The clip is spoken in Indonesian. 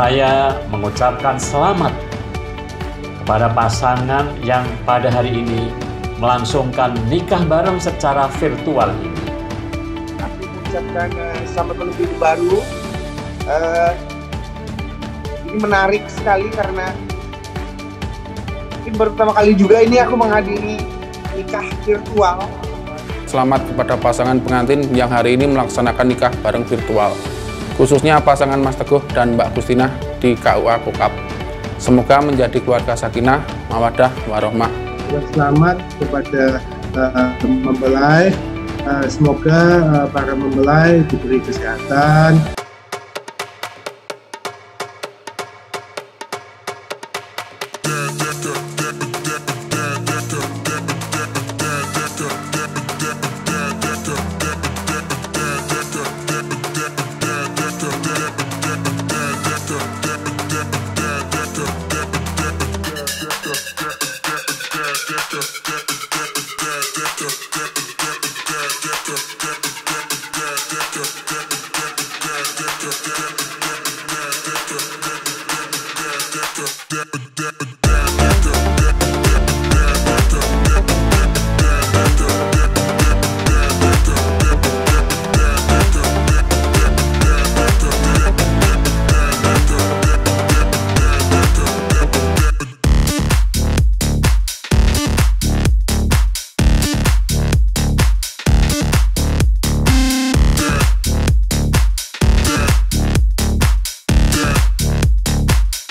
saya mengucapkan selamat kepada pasangan yang pada hari ini melangsungkan nikah bareng secara virtual ini. Aku mengucapkan selamat menuju baru. Ini menarik sekali karena mungkin baru pertama kali juga ini aku menghadiri nikah virtual. Selamat kepada pasangan pengantin yang hari ini melaksanakan nikah bareng virtual, khususnya pasangan Mas Teguh dan Mbak Gustina di KUA Kokap. Semoga menjadi keluarga sakinah, mawaddah, warohmah. Selamat kepada mempelai. Semoga para mempelai diberi kesehatan,